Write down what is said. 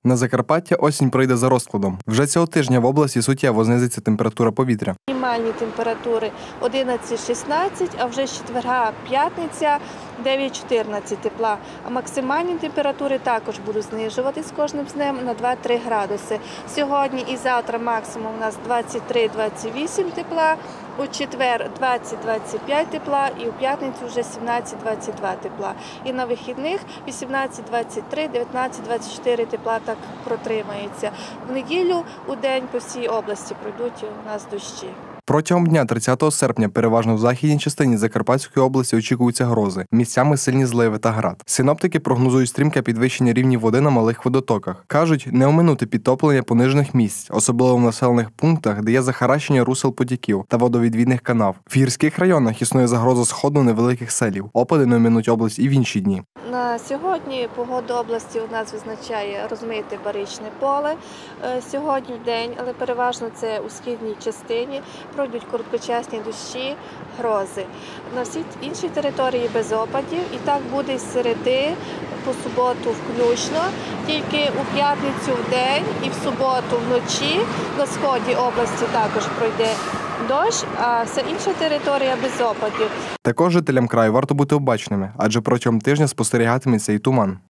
На Закарпаття осінь пройде за розкладом. Вже цього тижня в області суттєво знизиться температура повітря. Мінімальні температури 11-16, а вже з четверга п'ятниця 9-14 тепла. А максимальні температури також будуть знижуватись з кожним днем на 2-3 градуси. Сьогодні і завтра максимум у нас 23-28 тепла, у четвер 20-25 тепла і у п'ятницю вже 17-22 тепла. І на вихідних 18-23, 19-24 тепла так протримається. В неділю у день по всій області пройдуть у нас дощі. Протягом дня 30 серпня переважно в західній частині Закарпатської області очікуються грози, місцями сильні зливи та град. Синоптики прогнозують стрімке підвищення рівнів води на малих водотоках. Кажуть, не оминути підтоплення понижених місць, особливо в населених пунктах, де є захаращення русел потіків та водовідвідних канав. В гірських районах існує загроза сходу невеликих селів. Опади не оминуть область і в інші дні. На сьогодні погода області у нас визначає розмите баричне поле. Сьогодні в день, але переважно це у східній частині, пройдуть короткочасні дощі, грози. На всій іншій території без опадів. І так буде з середи по суботу включно. Тільки у п'ятницю в день і в суботу вночі на сході області також пройде дощ, а вся інша територія без опадів. Також жителям краю варто бути обачними, адже протягом тижня спостерігатиметься і туман.